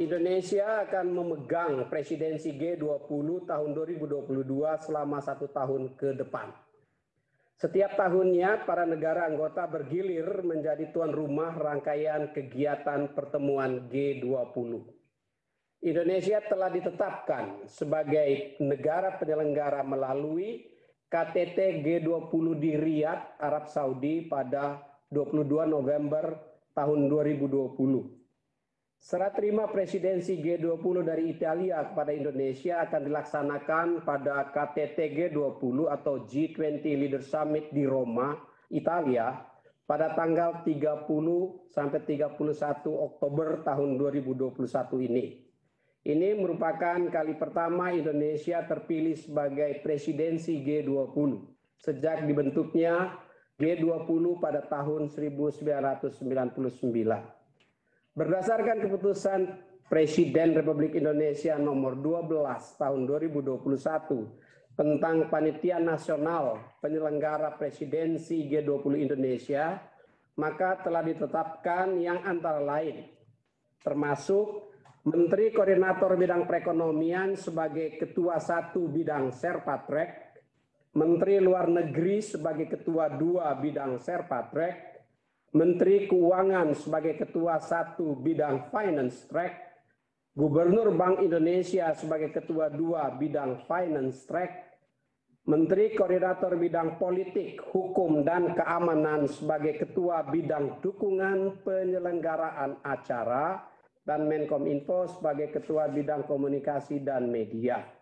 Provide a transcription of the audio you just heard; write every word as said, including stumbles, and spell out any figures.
Indonesia akan memegang presidensi G dua puluh tahun dua ribu dua puluh dua selama satu tahun ke depan. Setiap tahunnya, para negara anggota bergilir menjadi tuan rumah rangkaian kegiatan pertemuan G dua puluh. Indonesia telah ditetapkan sebagai negara penyelenggara melalui K T T G dua puluh di Riyadh, Arab Saudi pada dua puluh dua November tahun dua ribu dua puluh. Serah terima presidensi G dua puluh dari Italia kepada Indonesia akan dilaksanakan pada K T T G dua puluh atau G dua puluh Leader Summit di Roma, Italia pada tanggal tiga puluh sampai tiga puluh satu Oktober tahun dua ribu dua puluh satu ini. Ini merupakan kali pertama Indonesia terpilih sebagai presidensi G dua puluh sejak dibentuknya G dua puluh pada tahun seribu sembilan ratus sembilan puluh sembilan. Berdasarkan keputusan Presiden Republik Indonesia nomor dua belas tahun dua ribu dua puluh satu tentang Panitia Nasional Penyelenggara Presidensi G dua puluh Indonesia, maka telah ditetapkan yang antara lain termasuk Menteri Koordinator Bidang Perekonomian sebagai Ketua satu Bidang Serpatrek, Menteri Luar Negeri sebagai Ketua dua Bidang Serpatrek, Menteri Keuangan sebagai Ketua satu Bidang Finance Track, Gubernur Bank Indonesia sebagai Ketua dua Bidang Finance Track, Menteri Koordinator Bidang Politik, Hukum, dan Keamanan sebagai Ketua Bidang Dukungan Penyelenggaraan Acara, dan Menkominfo sebagai Ketua Bidang Komunikasi dan Media.